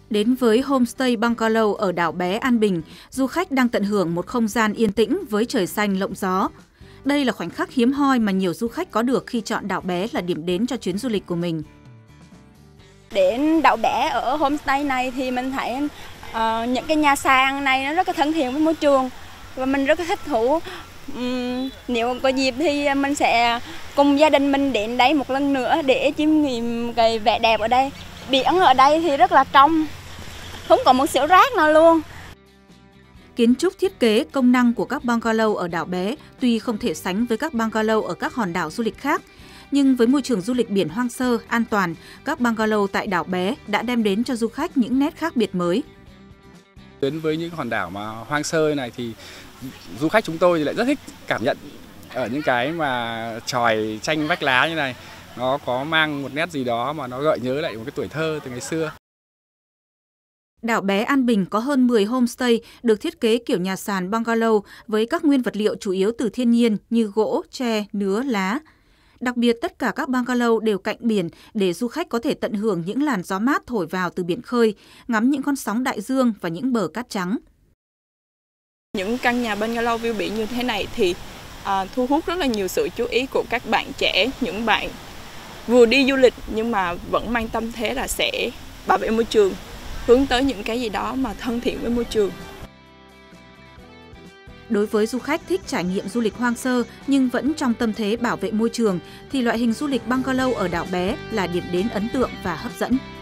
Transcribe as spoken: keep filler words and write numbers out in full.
Đến với homestay bungalow ở đảo bé An Bình, du khách đang tận hưởng một không gian yên tĩnh với trời xanh lộng gió. Đây là khoảnh khắc hiếm hoi mà nhiều du khách có được khi chọn đảo bé là điểm đến cho chuyến du lịch của mình. Đến đảo bé ở homestay này thì mình thấy uh, những cái nhà sàn này nó rất là thân thiện với môi trường và mình rất là thích thú. Um, nếu có dịp thì mình sẽ cùng gia đình mình đến đây một lần nữa để chiêm nghiệm cái vẻ đẹp ở đây. Biển ở đây thì rất là trong, không có một xíu rác nào luôn. Kiến trúc, thiết kế, công năng của các bungalow ở đảo bé tuy không thể sánh với các bungalow ở các hòn đảo du lịch khác, nhưng với môi trường du lịch biển hoang sơ, an toàn, các bungalow tại đảo bé đã đem đến cho du khách những nét khác biệt mới. Đến với những hòn đảo mà hoang sơ này thì du khách chúng tôi thì lại rất thích cảm nhận ở những cái mà chòi tranh vách lá như này. Nó có mang một nét gì đó mà nó gợi nhớ lại một cái tuổi thơ từ ngày xưa. Đảo bé An Bình có hơn mười homestay được thiết kế kiểu nhà sàn bungalow với các nguyên vật liệu chủ yếu từ thiên nhiên như gỗ, tre, nứa, lá. Đặc biệt, tất cả các bungalow đều cạnh biển để du khách có thể tận hưởng những làn gió mát thổi vào từ biển khơi, ngắm những con sóng đại dương và những bờ cát trắng. Những căn nhà bungalow view biển như thế này thì à, thu hút rất là nhiều sự chú ý của các bạn trẻ, những bạn vừa đi du lịch nhưng mà vẫn mang tâm thế là sẽ bảo vệ môi trường, hướng tới những cái gì đó mà thân thiện với môi trường. Đối với du khách thích trải nghiệm du lịch hoang sơ nhưng vẫn trong tâm thế bảo vệ môi trường thì loại hình du lịch bungalow ở đảo bé là điểm đến ấn tượng và hấp dẫn.